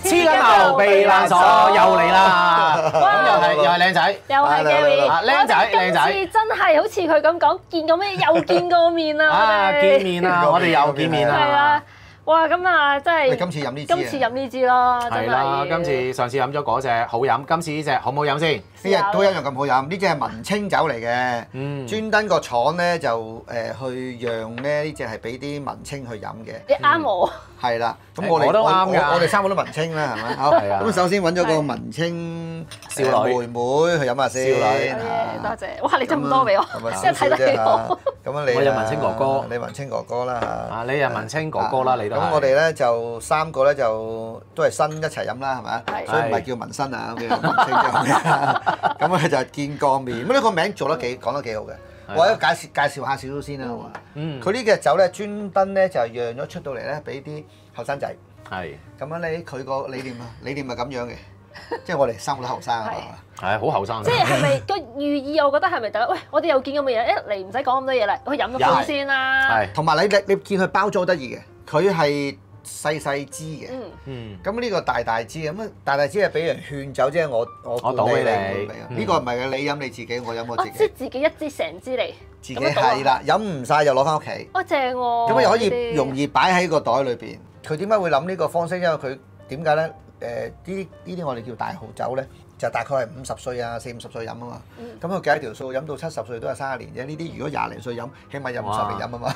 黐緊牛避難所又嚟啦，咁又係靚仔， 又係 Gary， 靚仔靚仔， 今次真係好似佢咁講，見過咩又見過面啦， 啊見面啦，我哋又見面啦， 係啊。哇！咁啊，真係今次飲呢支， 今次飲呢支咯，真係。 係啦，今次上次飲咗嗰隻好飲，今次呢隻好唔好飲先？ 呢隻都一樣咁好飲。呢隻係文青酒嚟嘅，專登個廠咧就去讓咧呢隻係俾啲文青去飲嘅。 你啱我。 係啦，咁我都啱㗎。 我哋三個都文青啦，係咪？好。咁首先揾咗個文青少女妹妹去飲下先。 少女。 多謝。哇！你斟咁多俾我，真係睇得起我。 咁啊，你我就文青哥哥， 你文青哥哥啦嚇。 啊，你係文青哥哥啦，你都。 咁我哋咧就三個咧就都係新一齊飲啦，係咪啊？所以唔係叫文新啊，咁樣文青嘅。咁啊就見過面。咁呢個名做得講得幾好嘅。我喺度介紹下少少先啦，好嘛？佢呢隻酒咧專登咧就讓咗出到嚟咧，俾啲後生仔。 係。 咁樣咧，佢個理念係咁樣嘅，即係我哋三個都後生啊嘛。 係好後生。 即係咪個寓意？我覺得係咪就喂，我哋又見過面一嚟唔使講咁多嘢啦，去飲咗杯先啦。 係。同埋你見佢包裝得意嘅，佢係細細支嘅。咁呢個大支咁啊，大支係俾人勸酒啫，我倒俾你。 呢個唔係嘅，你飲你自己，我飲我自己。 即係自己一支成支嚟。 自己係啦，飲唔晒就攞翻屋企。 哦，正喎！ 咁啊又可以容易擺喺個袋裏邊。佢點解會諗呢個方式？因為佢點解咧？呢啲我哋叫大號酒咧，就大概係50歲啊、40、50歲飲啊嘛。咁佢計一條數，飲到70歲都係30年啫。呢啲如果20零歲飲，起碼有50年飲啊嘛。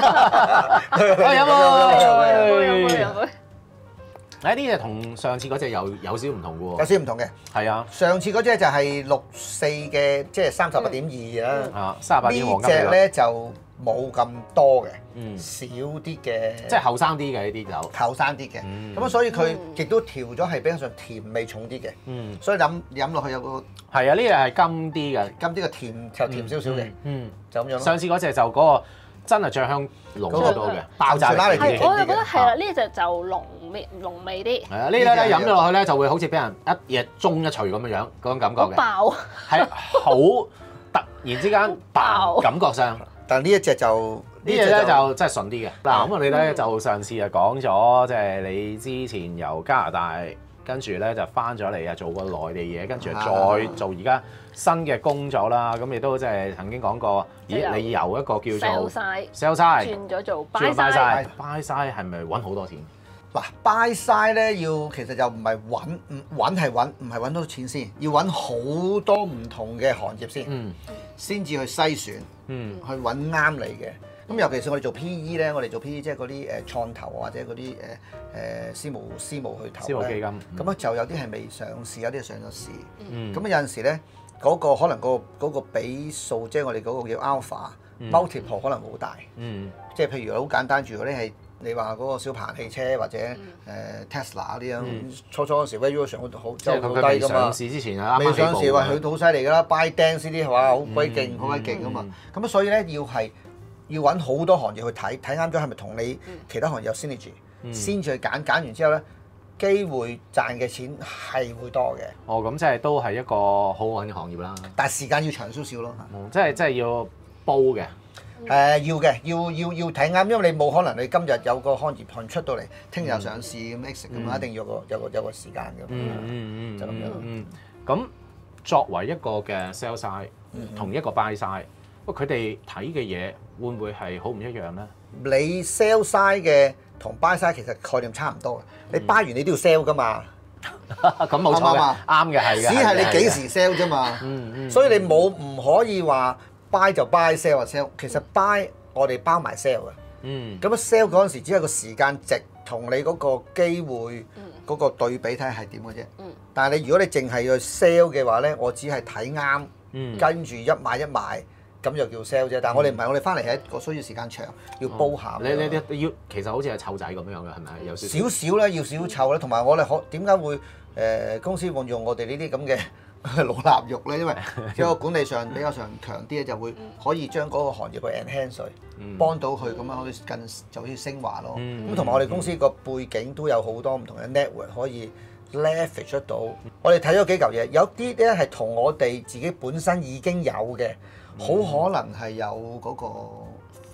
飲喎！呢隻同上次嗰隻有少少唔同嘅喎。 有少少唔同嘅。 係啊。 上次嗰隻就係64嘅，即係38.2啦。 啊，38.2黃金。 呢隻咧就冇咁多嘅，少啲嘅。 即係後生啲嘅呢啲酒。 後生啲嘅。咁啊，所以佢亦都調咗係比較上甜味重啲嘅。所以飲落去有個係啊，呢隻係甘啲嘅， 甘啲嘅甜就甜少少嘅。就咁樣咯。 上次嗰隻就嗰個真係醬香濃好多嘅，爆炸嚟嘅。我就覺得係啦，呢隻就濃味啲。 係啊，呢啲咧飲咗落去咧就會好似俾人一嘢中一錘咁樣樣嗰種感覺嘅。 爆係好突然之間爆，感覺上。 但呢一隻就呢隻咧就真係順啲嘅。嗱，咁我哋咧就上次就講咗，即係你之前由加拿大跟住咧就翻咗嚟啊，做過內地嘢，跟住再做而家新嘅工作啦。咁亦都即係曾經講過，咦？你由一個叫做 sell side 轉咗做 buy side，buy side 係咪揾好多錢？ 嗱 buy side 咧其實就唔係揾係揾，唔係揾到錢先，要揾好多唔同嘅行業先至去篩選，去揾啱你嘅。咁尤其是我哋做 PE 咧，我哋做 PE 即係嗰啲創投或者嗰啲私募去投私募基金。 咁啊就有啲係未上市，有啲係上咗市。咁啊有陣時咧，嗰個可能嗰個比數，即係我哋嗰個叫 alpha multiple 可能好大。即係譬如好簡單，如果你係你話嗰個小鵬汽車或者Tesla 嗰啲樣，初嗰時 valuation 好即係好低㗎嘛。 上市之前啊， 未上市話佢好犀利㗎啦，ByteDance 呢啲係嘛，好鬼勁，好鬼勁㗎嘛。咁啊所以咧要揾好多行業去睇啱咗係咪同你其他行業有 synergy，先至去揀完之後咧，機會賺嘅錢係會多嘅。 哦，咁即係都係一個好揾嘅行業啦。 但係時間要長少少咯。 即係要煲嘅。 要嘅，要睇啱，因為你冇可能你今日有個行業盤出到嚟，聽日上市咁 exit 咁嘛，一定要有個時間嘅。就咁樣。 咁作為一個嘅 sell side 同一個 buy side，佢哋睇嘅嘢會唔會係好唔一樣咧？ 你 sell side 嘅同 buy side 其實概念差唔多嘅。你 buy 完你都要 sell 㗎嘛。 咁冇錯嘅，啱嘅係嘅。 只係你幾時 sell 啫嘛。所以你唔可以話 buy 就 buy，sell 就 sell。其實 buy 我哋包埋 sell 嘅。咁啊 sell 嗰陣時只係個時間值同你嗰個機會嗰個對比睇下係點嘅啫。但係如果你淨係去 sell 嘅話咧，我只係睇啱，跟住一買一賣。咁就叫 sell 啫，但係我哋唔係，我哋翻嚟係一個需要時間長，要煲下。 你要其實好似係湊仔咁樣嘅，係咪？有少啦，要少湊啦，同埋我哋點解會公司運用我哋呢啲咁嘅老臘肉咧？因為即係個管理上比較上強啲咧，就會可以將嗰個行業去 enhance 佢，幫到佢咁樣可以就好似升華咯。咁同埋我哋公司個背景都有好多唔同嘅 network 可以 leverage 得到。我哋睇咗幾嚿嘢，有啲咧係同我哋自己本身已經有嘅。好可能係有嗰個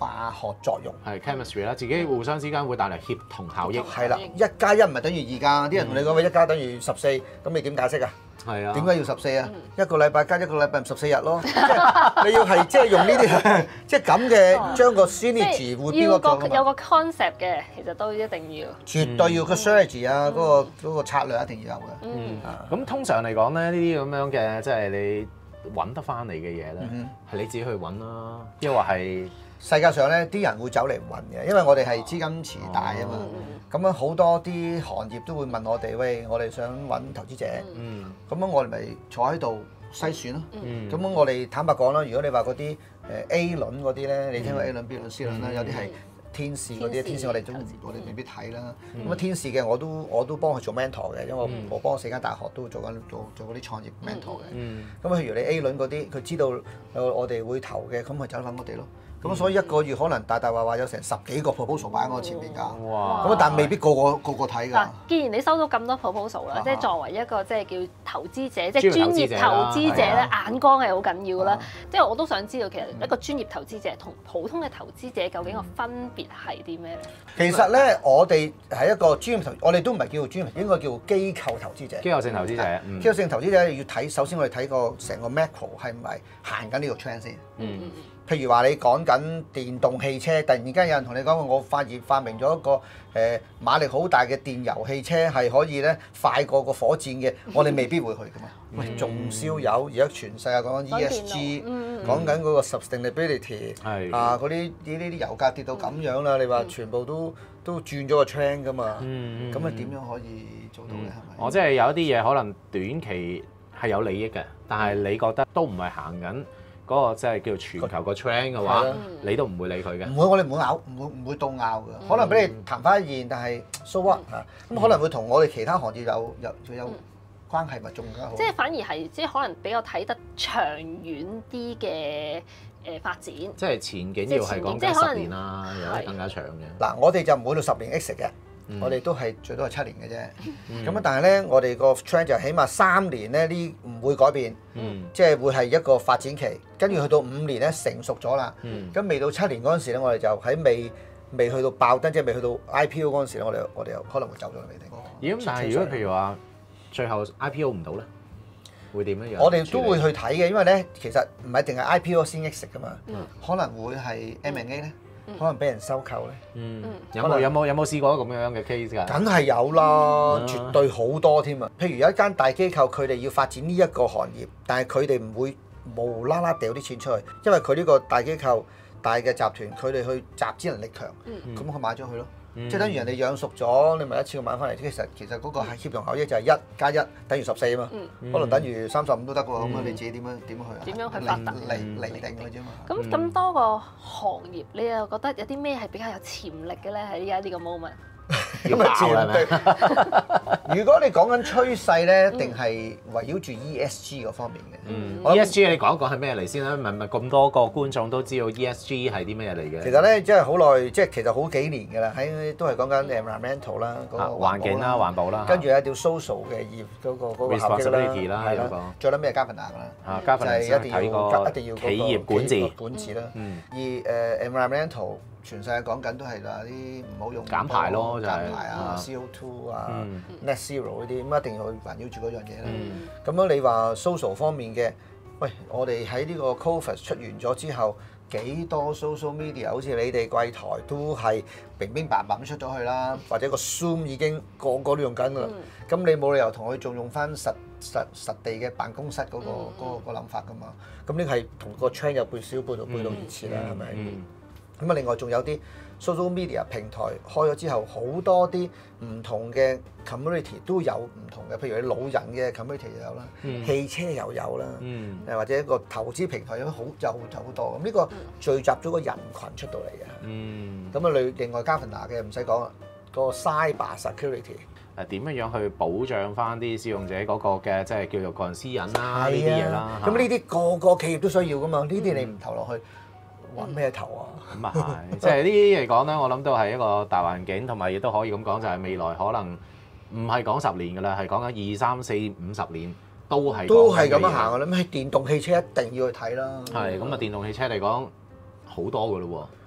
化學作用。 係 chemistry 啦，自己互相之間會帶嚟協同效益。 係啦，1+1唔係等於2㗎，啲人同你講話1+等於14，咁你點解釋啊？ 係啊。 點解要14啊？一個禮拜加一個禮拜14日咯，即係你要係即係用呢啲即係咁嘅將個 synergy 會邊個做啊嘛？ 有個 concept 嘅，其實都一定要。 絕對要個 strategy 啊，嗰個策略一定要有嘅。 咁通常嚟講咧，呢啲咁樣嘅即係你揾得翻嚟嘅嘢咧，係你自己去揾啦，抑或係世界上咧啲人會走嚟揾嘅，因為我哋係資金池大啊嘛。咁樣好多啲行業都會問我哋，喂，我哋想揾投資者。咁樣我哋咪坐喺度篩選咯。咁樣我哋坦白講啦，如果你話嗰啲A 輪嗰啲咧，你聽過 A 輪、B 輪、C 輪啦，有啲係天使嗰啲，天使我哋未必睇啦。咁啊天使嘅我都幫佢做 mentor 嘅，因為我幫4間大學都做嗰啲創業 mentor 嘅。咁譬如你 A 輪嗰啲，佢知道我哋會投嘅，咁咪走揾我哋咯。咁所以一個月可能大話有成10幾個 proposal 擺喺我前面㗎。哇！咁但係未必個個睇㗎。 嗱，既然你收到咁多 proposal 啦，即係作為一個即係叫投資者，即係專業投資者咧，眼光係好緊要啦。即係我都想知道，其實一個專業投資者同普通嘅投資者究竟個分別係啲咩咧？ 其實咧，我哋係一個專業投，我哋都唔係叫專業，應該叫機構投資者。 機構性投資者。 機構性投資者要睇，首先我哋睇個成個 macro 係唔係行緊呢個 trend 先。譬如話你講緊電動汽車，突然間有人同你講我發明咗一個馬力好大嘅電油汽車，係可以咧快過個火箭嘅，我哋未必會去噶嘛。喂，仲燒油，而家全世界講緊 ESG，講緊嗰個 sustainability，嗰啲呢啲油價跌到咁樣啦，你話全部都轉咗個 trend 噶嘛？咁啊點樣可以做到咧？係咪？ 我即係有一啲嘢可能短期係有利益嘅，但係你覺得都唔係行緊嗰個即係叫全球個 trend 嘅話，你都唔會理佢嘅。 唔會，我哋唔會拗，唔會到拗嘅。可能俾你談翻一現，但係 so what 嚇？咁可能會同我哋其他行業有關係，咪仲加好。 即係反而係即係可能比較睇得長遠啲嘅發展。 即係前景要係講緊10年啦，有得更加長嘅。 嗱，我哋就唔會到10年 exit 嘅。我哋都係最多係7年嘅啫，咁但係咧，我哋個 trend 就起碼3年咧，呢唔會改變，即係會係一個發展期，跟住去到5年咧成熟咗啦，咁未到7年嗰陣時咧，我哋就喺未去到爆燈，即係未去到 IPO 嗰陣時咧，我哋又可能會走咗未定。 咁但係如果譬如話最後 IPO 唔到咧，會點樣？ 我哋都會去睇嘅，因為咧其實唔係淨係 IPO 先 exit 噶嘛，可能會係 M&A 咧。可能俾人收購咧， 有冇試過咁樣嘅 case 㗎？ 梗係有啦，絕對好多添啊！譬如有一間大機構，佢哋要發展呢一個行業，但係佢哋唔會無啦啦掉啲錢出去，因為佢呢個大機構、大嘅集團，佢哋去集資能力強，咁佢買咗佢咯。即係等於人哋養熟咗，你咪一次過買翻嚟。其實嗰個係協同效益就係1+1等於14啊嘛，可能等於35都得喎。咁啊，你自己點樣去啊？ 點樣去發達嚟定佢啫嘛。 咁多個行業，你又覺得有啲咩係比較有潛力嘅咧？喺依家呢個 moment。 咁啊，絕對。如果你講緊趨勢咧，一定係圍繞住 ESG 嗰方面嘅。 ESG 你講一講係咩嚟先啦？唔係咁多個觀眾都知道 ESG 係啲咩嚟嘅？ 其實咧，即係好耐，即係其實好幾年㗎啦，都係講緊 environmental 啦，嗰個環境啦、環保啦。 跟住有條 social 嘅業嗰個效益啦，係啦。仲有啲咩 governance 啦？就係一定要企業管治啦。而environmental。全世界講緊都係嗱啲唔好用減排咯，就係減排啊、CO2 啊、Net Zero 呢啲，咁一定要去環繞住嗰樣嘢啦。咁樣你話 social 方面嘅，喂，我哋喺呢個 COVID 出完咗之後，幾多 social media 好似你哋櫃台都係明明白白咁出咗去啦，或者個 Zoom 已經個個都用緊啦。咁你冇理由同佢仲用翻實地嘅辦公室嗰個諗法噶嘛？咁呢個係同個 trend 有背道而馳啦，係咪？咁啊，另外仲有啲 social media 平台開咗之後，好多啲唔同嘅 community 都有唔同嘅，譬如你老人嘅 community 又有啦，汽車又有啦，或者一個投資平台有好多。咁呢個聚集咗個人群出到嚟嘅。咁啊，另外 governance 嘅唔使講啦，個 cyber security 點樣去保障翻啲使用者嗰個嘅即係叫做個人私隱啦呢啲嘢啦。 咁呢啲個企業都需要噶嘛，呢啲你唔投落去。揾咩頭啊？ 咁啊係，即係呢啲嚟講咧，我諗都係一個大環境，同埋亦都可以咁講，就係未來可能唔係講10年㗎啦，係講緊2、3、4、50年都係咁樣行㗎啦。咁電動汽車一定要去睇啦。 係咁啊，電動汽車嚟講好多㗎咯喎。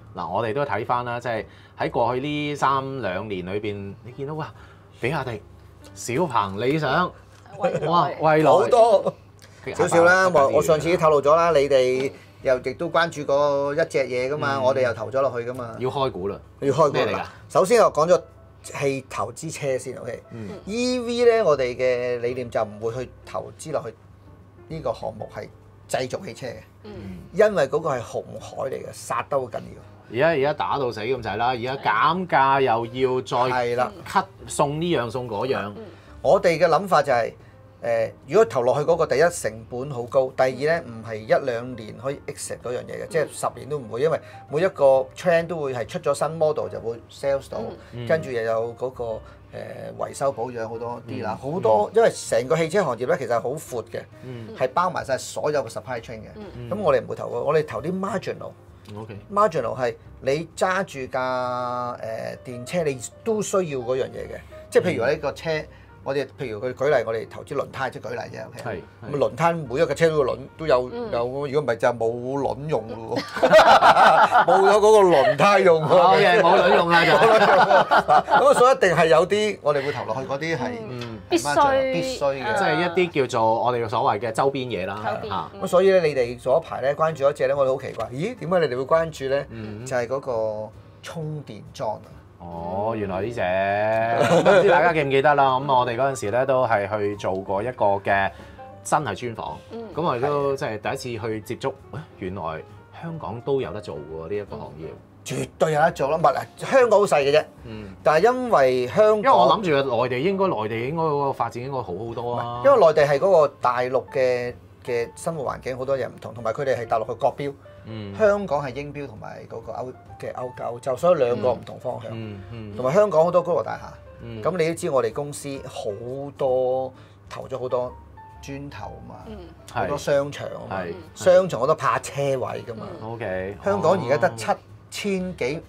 嗱，我哋都睇翻啦，即係喺過去呢3-2年裏邊，你見到哇，比亞迪、小鵬、理想，哇，蔚來好多少少啦。我上次已經透露咗啦，你哋又亦都關注過一隻嘢噶嘛，我哋又投咗落去噶嘛。 要開估啦， 要開估咩嚟㗎？ 首先我講咗係投資車先 ，OK。EV 咧，我哋嘅理念就唔會去投資落去呢個項目係製造汽車嘅，因為嗰個係紅海嚟嘅，殺得好緊要。 而家打到死咁滯啦，而家減價又要再 cut 送呢樣送嗰樣。 我哋嘅諗法就係如果投落去嗰個第一成本好高，第二咧唔係1-2年可以 exit 嗰樣嘢嘅，即係10年都唔會，因為每一個 trend 都會係出咗新 model 就會 sales 到，跟住又有嗰個維修保養好多啲啦，好多因為成個汽車行業咧其實係好闊嘅，係包埋晒所有嘅 supply chain 嘅。咁我哋唔會投我哋投啲 marginal。marginal 係你揸住架電車，你都需要嗰樣嘢嘅，即係譬如話呢個車。我哋譬如佢舉例，我哋投資輪胎，即係舉例啫。OK。咁輪胎每一個車都個輪都有，如果唔係就冇輪用咯喎，冇咗嗰個輪胎用。 好嘅，冇輪用啦就。 咁所以一定係有啲我哋會投落去嗰啲係必須嘅，即係一啲叫做我哋所謂嘅周邊嘢啦。 咁所以咧，你哋嗰排咧關注一隻咧，我哋好奇怪，咦？點解你哋會關注咧？就係嗰個充電樁啊！ 哦，原來呢隻，唔知大家記唔記得啦？咁我哋嗰陣時咧都係去做過一個嘅真係專訪，咁我哋都即係第一次去接觸，原來香港都有得做喎呢一個行業。 絕對有得做啦，唔係香港好細嘅啫，但係因為香港， 因為我諗住內地應該嗰個發展應該好好多啊。 因為內地係嗰個大陸嘅生活環境好多嘢唔同，同埋佢哋係大陸嘅國標。香港係英標同埋嗰個歐洲，所以兩個唔同方向。同埋香港好多高樓大廈，咁你都知我哋公司好多投咗好多磚頭啊嘛，好多商場啊嘛，商場好多泊車位噶嘛。 OK， 香港而家得7000幾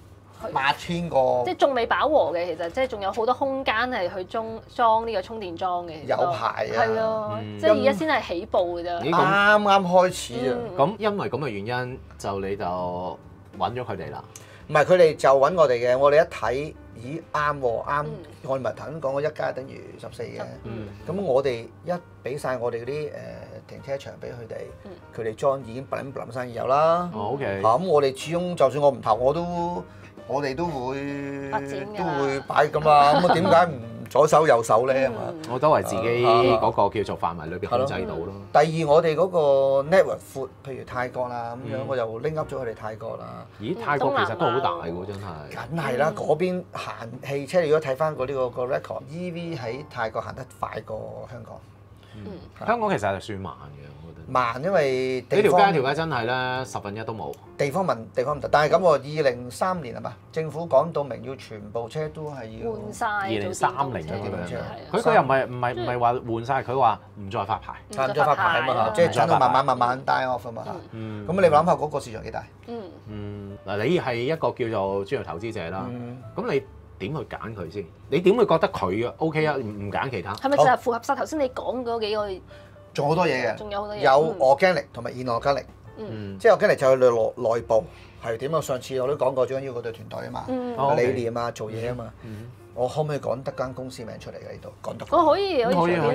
8000個， 即係仲未飽和嘅，其實即係仲有好多空間係去裝呢個充電樁嘅。 有排啊， 係咯，即係而家先係起步㗎啫。 啱啱開始啊！ 咁因為咁嘅原因，你就揾咗佢哋啦。 唔係佢哋就揾我哋嘅，我哋一睇，咦啱喎啱，我哋咪頭先講過1加1等於14嘅。咁我哋一俾晒我哋嗰啲停車場俾佢哋，佢哋裝已經冧生意有啦。 OK。 咁我哋始終就算我唔投，我哋都會擺咁嘛。咁點解唔左手右手咧？ 我都係自己嗰個叫做範圍裏邊控制到咯。 第二，我哋嗰個 network 闊，譬如泰國啦咁樣，我又拎 up 咗佢哋泰國啦。 咦，泰國其實都好大喎，真係。 梗係啦，嗰邊行汽車，如果睇翻個 record，EV 喺泰國行得快過香港。 香港其實係算慢嘅，我覺得。 慢，因為呢條街真係咧1/10都冇。地方唔大，但係咁喎，2030年係嘛？政府講到明要全部車都係要換晒 2030咁樣。佢又唔係話換晒，佢話唔再發牌。 唔再發牌啊嘛，即係等到慢慢 die off 啊嘛。咁你諗下嗰個市場幾大？ 嗱，你係一個叫做專業投資者啦，咁你點去揀佢先？你點會覺得佢 OK 啊？唔揀其他？ 係咪就係符合晒頭先你講嗰幾個？ 仲好多嘢嘅， 仲有好多嘢。 有 organic 同埋 inorganic，即係 organic 就係內部係點啊？上次我都講過，最緊要嗰隊團隊啊嘛，理念啊，做嘢啊嘛。我可唔可以講得間公司名出嚟嘅呢度？講得。 我可以隨便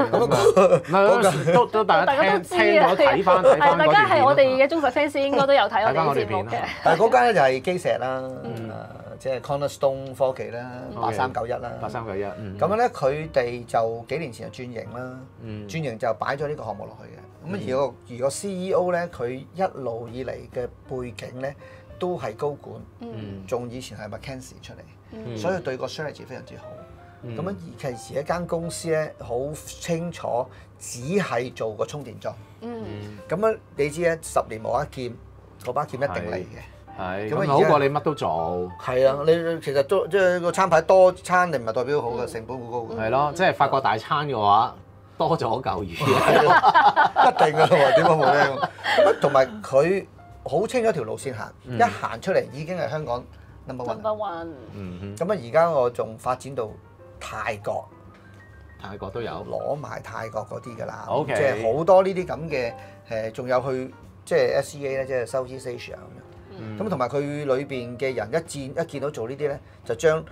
啦。都大家都知啊，睇翻大家係我哋嘅忠實 fans，應該都有睇我哋節目嘅。 但係嗰間咧就係基石啦，即係 Cornerstone 科技啦，8391啦 ，8391。 咁樣咧，佢哋就幾年前就轉型啦，轉型就擺咗呢個項目落去嘅。咁而個 CEO 咧，佢一路以嚟嘅背景咧都係高管，仲以前係 McKinsey 出嚟，所以對個 strategy 非常之好。咁樣而其實一間公司咧，好清楚只係做個充電樁。咁樣你知咧，10年磨一劍，嗰把劍一定嚟嘅。 係，咁好過你乜都做。係啊，你其實都即係個餐牌多餐，你唔係代表好嘅，成本好高嘅。 係咯，即係發個大餐嘅話，多咗嚿魚。 一定㗎喎，點解冇咧？咁同埋佢好清楚條路線行，一行出嚟已經係香港 number one。咁而家我仲發展到泰國都有攞埋泰國嗰啲㗎啦。 OK， 即係好多呢啲咁嘅仲有去即係 SEA 咧，即係 Southeast Asia 咁樣。 咁同埋佢裏邊嘅人一見到做呢啲咧，就將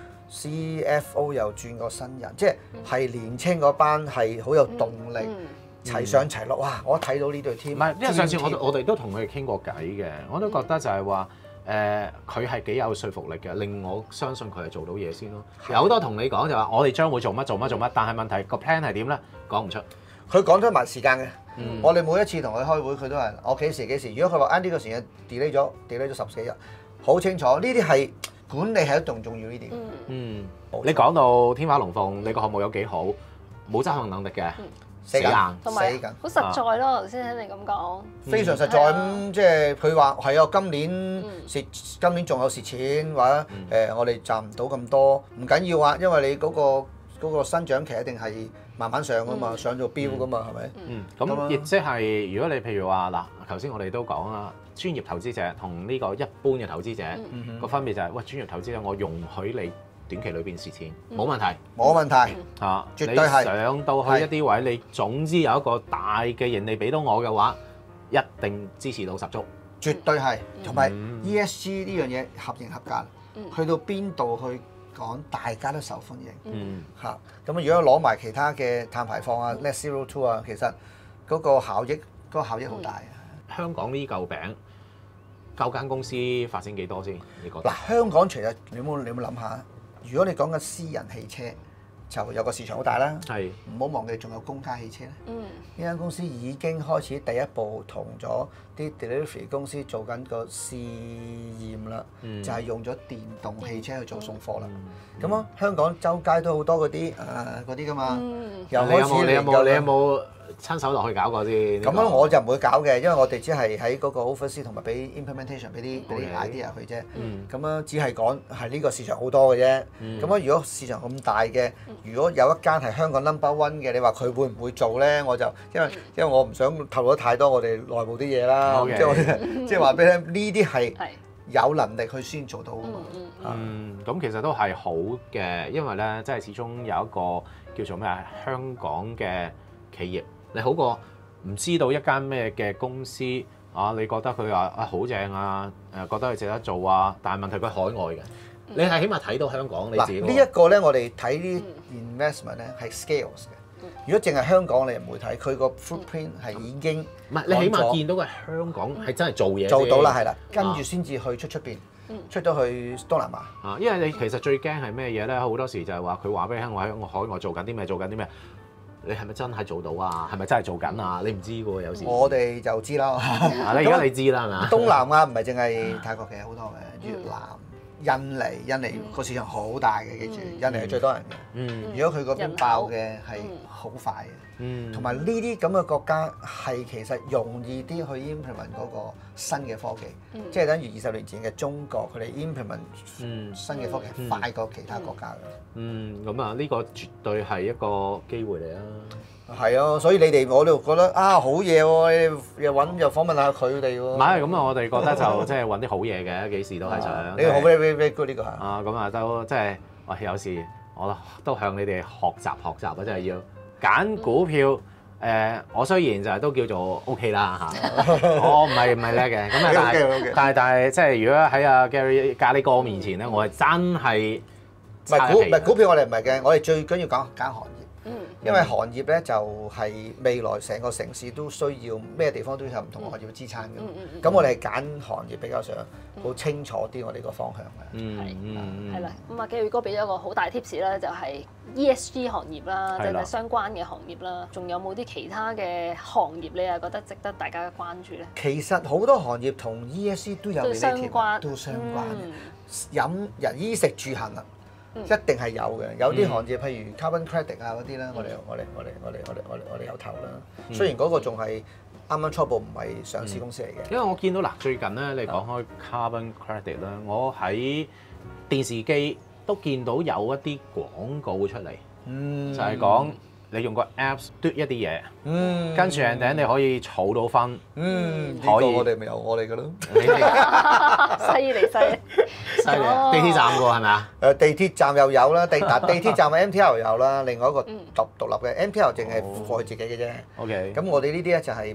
CFO 又轉個新人，即係年青嗰班係好有動力，齊上齊落。哇！我一睇到呢隊 team， 唔係，因為上次我哋都同佢哋傾過偈嘅，我都覺得就係話佢係幾有說服力嘅，令我相信佢係做到嘢先咯。有好多同你講就話我哋將會做乜，但係問題個 plan 係點咧？講唔出。 佢講出埋時間嘅，我哋每一次同佢開會，佢都係我幾時。如果佢話呢個時間 delay 咗10幾日，好清楚。呢啲係管理係一種重要呢啲。 你講到天花龍鳳，你個項目有幾好，冇執行能力嘅，死硬， 同埋好實在咯。頭先聽你咁講， 非常實在咁，即係佢話係啊，今年仲有蝕錢，或者我哋賺唔到咁多，唔緊要啊，因為你嗰個生長期一定係慢慢上噶嘛，上咗標噶嘛，係咪？ 咁亦即係如果你譬如話嗱，頭先我哋都講啦，專業投資者同呢個一般嘅投資者個分別就係，喂，專業投資者我容許你短期裏邊蝕錢，冇問題， 冇問題嚇， 絕對係上到去一啲位，你總之有一個大嘅盈利俾到我嘅話，一定支持到十足， 絕對係。同埋 ESG 呢樣嘢合型合格，去到邊度去講大家都受歡迎嚇。咁如果攞埋其他嘅碳排放啊、Net Zero 2啊，其實嗰個效益好大。 香港呢嚿餅，夠間公司發展幾多先？你覺得？ 嗱，香港除咗你有冇諗下？如果你講緊私人汽車，就有個市場好大啦。係，唔好忘記仲有公家汽車咧。呢間公司已經開始第一步同咗啲 delivery 公司做緊個試驗啦，就係用咗電動汽車去做送貨啦。咁啊，香港周街都好多嗰啲噶嘛。 你有冇親手落去搞過先？ 咁樣我就唔會搞嘅，因為我哋只係喺嗰個 oversee 同埋俾 implementation 俾啲 idea 佢啫。咁樣只係講係呢個市場好多嘅啫。咁樣如果市場咁大嘅，如果有一間係香港 number one 嘅，你話佢會唔會做咧？我就因為我唔想透露得太多我哋內部啲嘢啦。即係話俾你聽，呢啲係有能力去先做到㗎嘛。 咁其實都係好嘅，因為咧，即係始終有一個叫做咩啊，香港嘅企業。你好過唔知道一間咩嘅公司啊？你覺得佢話好正啊？覺得佢值得做啊？但係問題佢海外嘅，你係起碼睇到香港你自己。呢一個咧，我哋睇啲 investment 咧係 scales 嘅。如果淨係香港，你唔會睇佢個 footprint 係已經唔係你起碼見到嘅香港係真係做嘢做到啦，係啦，跟住先至去出邊，出咗去東南亞。 因為你其實最驚係咩嘢咧？好多時就係話佢話俾你聽，我喺海外做緊啲咩。你係咪真係做到啊？係咪真係做緊啊？你唔知嘅喎，有時。 我哋就知啦。 你而家你知啦，係咪？ 東南亞唔係淨係泰國嘅，好多嘅越南、印尼個市場好大嘅，記住，印尼係最多人嘅。如果佢嗰邊爆嘅係好快嘅。同埋呢啲咁嘅國家係其實容易啲去 implement 嗰個新嘅科技，即係等於20年前嘅中國，佢哋 implement 新嘅科技快過其他國家嘅。 咁啊，呢個絕對係一個機會嚟啊！ 係啊，所以你哋我哋覺得好嘢喎，又訪問下佢哋喎。 唔係咁啊，我哋覺得就即係揾啲好嘢嘅，幾時都係想。 呢個好 very good 呢個係。 咁啊都即係有時我都向你哋學習啊，真係要。揀股票，我雖然就係都叫做 OK 啦嚇，我唔係叻嘅，咁但係即係如果喺阿 Gary 咖喱哥面前咧，我係真係唔係股票，我哋唔係嘅，我哋最緊要揀行業，因為行業咧就係未來成個城市都需要咩地方都有唔同行業嘅支撐嘅，咁我哋係揀行業比較上好清楚啲我哋個方向嘅。 係啦，咁啊Gary哥俾咗個好大 tips 啦，就係 ESG 行業啦，即係相關嘅行業啦。仲有冇啲其他嘅行業你係覺得值得大家關注咧？ 其實好多行業同 ESG 都有相關， 都相關嘅。飲人衣食住行啊，一定係有嘅。有啲行業譬如 carbon credit 啊嗰啲咧，我哋有投啦。雖然嗰個仲係啱啱初步唔係上市公司嚟嘅。 因為我見到嗱，最近咧你講開 carbon credit 啦，我喺電視機都見到有一啲廣告出嚟，就係講你用個 Apps 嘟一啲嘢，跟住人哋你可以儲到分， 可以我哋咪有我哋嘅咯， 犀利！ 地鐵站喎係咪啊？ 地鐵站又有啦，地鐵站嘅 MTR 有啦，另外一個獨立嘅 MTR 淨係貨佢自己嘅啫。 OK， 咁我哋呢啲咧就係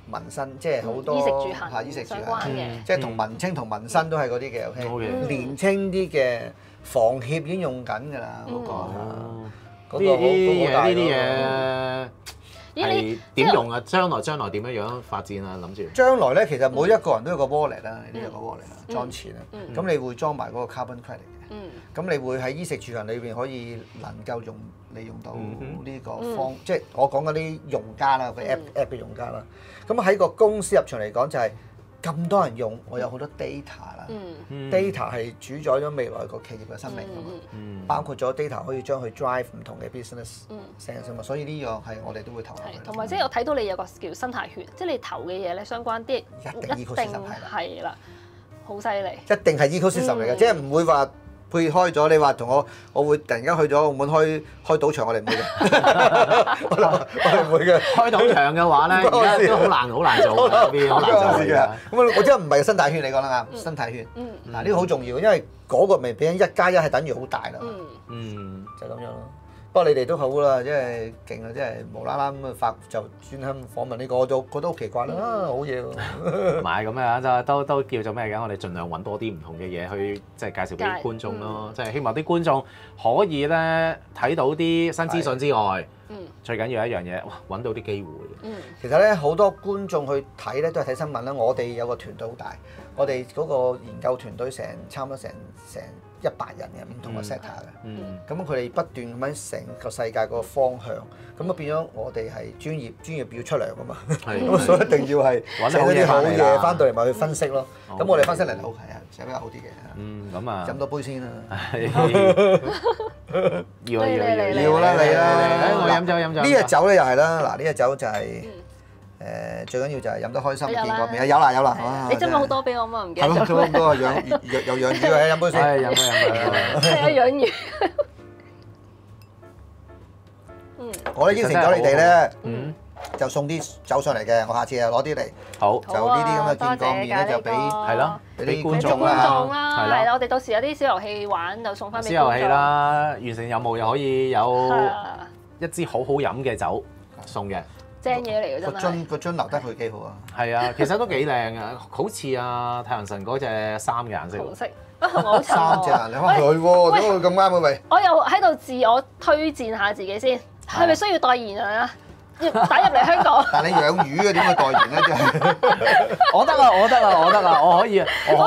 民生，即係好多衣食住行衣食住相關行， 嘅。 即係同文青同民生都係嗰啲嘅。OK，年青啲嘅房協已經用緊㗎啦，嗰個呢啲好大嘢係點用啊？將來點樣發展啊？諗住將來咧，其實每一個人都有個 wallet 啦，呢個 wallet 啦，裝錢啦。咁你會裝埋嗰個 carbon credit 嘅。咁你會喺衣食住行裏邊可以能夠利用到呢個即係我講嗰啲用家啦，個 app 嘅用家啦。咁喺個公司入場嚟講就係咁多人用，我有好多 data 啦。data 係主宰咗未來個企業嘅生命㗎嘛。包括咗 data 可以將佢 drive 唔同嘅 business sense 嘛。所以呢樣係我哋都會投入去。 同埋即係我睇到你有個叫生態圈，即係你投嘅嘢咧，相關啲一定係啦，好犀利。 一定係 ecosystem 嚟嘅，即係唔會話配開咗。你話同我會突然間去咗澳門開賭場，我哋唔會嘅。我哋唔會嘅。 開賭場嘅話咧，而家都好難做嘅，好難做嘅。 咁我真係唔係生態圈，你講得啱，生態圈。嗱呢個好重要，因為嗰個咪變咗1+1係等於好大啦。就咁樣咯。不過你哋都好啦，即係勁啦，即係無啦啦咁發就專登訪問呢個，我就覺得好奇怪啦，好嘢喎！ 唔係咁樣，都叫做咩嘅？我哋盡量揾多啲唔同嘅嘢去即係介紹俾觀眾咯，即係希望啲觀眾可以咧睇到啲新資訊之外，最緊要一樣嘢，揾到啲機會。 其實咧好多觀眾去睇咧都係睇新聞啦。我哋有個團隊好大，我哋嗰個研究團隊差唔多成100人嘅唔同嘅 sector 嘅，咁佢哋不斷咁樣成個世界個方向，咁啊變咗我哋係專業要出糧噶嘛，咁所以一定要係揾啲好嘢翻到嚟咪去分析咯。咁我哋分析嚟好係啊，寫比較好啲嘅。 咁啊， 飲多杯先啦。 要啦你啦， 我飲酒。 呢隻酒咧又係啦，嗱呢隻酒就係。最緊要就係飲得開心，見過面有啦。 你斟咗好多俾我嘛？唔記得咗。 係咯，斟咁多養魚嘅，飲杯先。 飲啊！ 係啊，養魚。 我咧應承咗你哋咧，就送啲酒上嚟嘅，我下次又攞啲嚟。 好。 就呢啲咁嘅見過面咧，就俾係咯，俾啲觀眾啦。係啦，我哋到時有啲小遊戲玩，就送翻俾觀眾。 小遊戲啦，完成任務又可以有一支好好飲嘅酒送嘅。 正嘢嚟嘅真係。 個樽留得佢幾好啊！ 係啊，其實都幾靚啊，好似啊太陽神嗰隻衫嘅顏色。 紅色，同我好襯 3隻顏色，佢喎，點會咁啱嘅喂？ 我又喺度自我推薦下自己先，係咪需要代言啊？要打入嚟香港。 但係你養魚嘅點會代言咧？真係。 我得啦，我可以。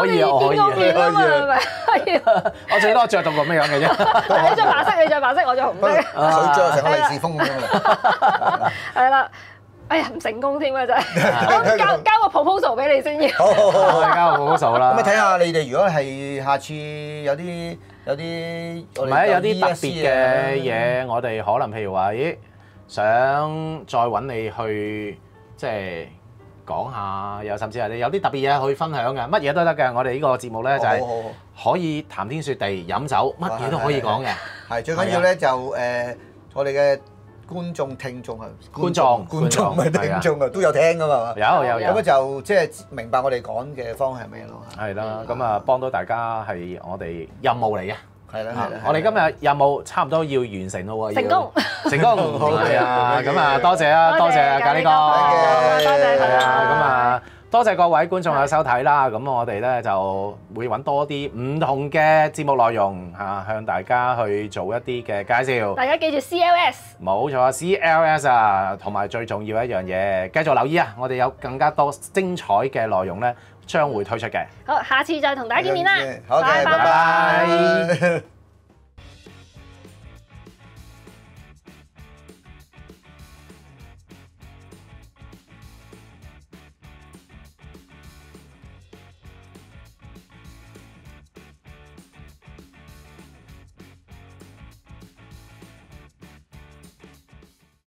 我最多着到咁樣嘅啫。 你着白色，我着紅色。 佢着成個利是封咁樣。 係啦，哎呀唔成功添啊真係。我交個 proposal 俾你先要。 好，交個 proposal 啦。 咁你睇下你哋如果係下次有啲唔係有啲特別嘅嘢，我哋可能譬如話，想再揾你去即係講下，又甚至係你有啲特別嘢去分享嘅，乜嘢都得嘅。我哋呢個節目咧就係可以談天說地、飲酒，乜嘢都可以講嘅。係最緊要咧就我哋嘅觀眾、聽眾啊，觀眾唔係聽眾啊，都有聽噶嘛。有。咁咧就即係明白我哋講嘅方向係咩咯？係啦，咁啊幫到大家係我哋任務嚟嘅。係啦，我哋今日任務差唔多要完成咯喎，成功，係啊，咁啊多謝啊，多謝咖喱哥， 多謝佢啊，咁啊多謝各位觀眾嘅收睇啦，咁我哋咧就會揾多啲唔同嘅節目內容嚇，向大家去做一啲嘅介紹。 大家記住 CLS， 冇錯 CLS 啊，同埋最重要一樣嘢，繼續留意啊，我哋有更加多精彩嘅內容咧，將會推出嘅。 好，下次再同大家見面啦。 好嘅，拜拜。